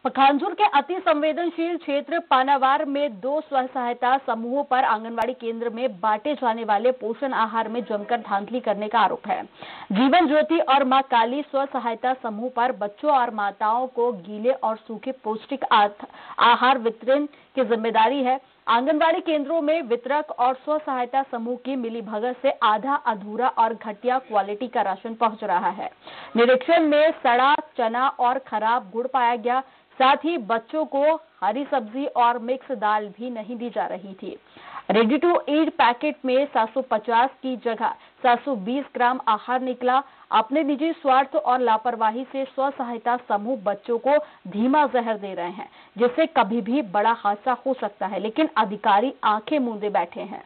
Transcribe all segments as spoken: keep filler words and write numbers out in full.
पखांजूर के अति संवेदनशील क्षेत्र पानावार में दो स्व सहायता समूहों पर आंगनवाड़ी केंद्र में बांटे जाने वाले पोषण आहार में जमकर धांधली करने का आरोप है। जीवन ज्योति और मां काली स्व सहायता समूह पर बच्चों और माताओं को गीले और सूखे पौष्टिक आहार वितरण की जिम्मेदारी है। आंगनवाड़ी केंद्रों में वितरक और स्व सहायता समूह की मिलीभगत से आधा अधूरा और घटिया क्वालिटी का राशन पहुंच रहा है। निरीक्षण में सड़ा चना और खराब गुड़ पाया गया। साथ ही बच्चों को हरी सब्जी और मिक्स दाल भी नहीं दी जा रही थी। रेडी टू ईट पैकेट में सात सौ पचास की जगह सात सौ बीस ग्राम आहार निकला। अपने निजी स्वार्थ और लापरवाही से स्व सहायता समूह बच्चों को धीमा जहर दे रहे हैं, जिससे कभी भी बड़ा हादसा हो सकता है, लेकिन अधिकारी आंखें मूंदे बैठे हैं।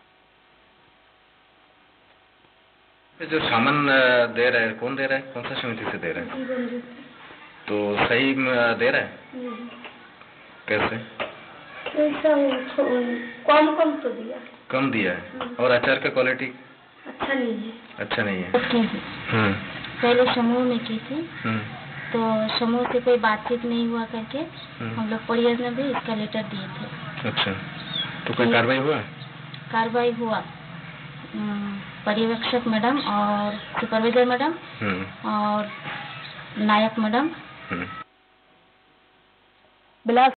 जो सामान दे रहा है, कौन दे रहा है? कौन सा समिति से दे रहा है? तो सही दे रहा है? कैसे? कम कम तो दिया। कम दिया है। और अचार का क्वालिटी अच्छा नहीं है। अच्छा नहीं है। हम्म। पहले समूह में की थी, तो समूह से कोई बातचीत नहीं हुआ करके हम लोग परिवार में भी इसका लेटर दिए थे। अच्छा, तो कोई कार्रवाई हुआ? कार्रवाई हुआ। पर्यवेक्षक मैडम और सुपरवाइजर मैडम और नायक मैडम।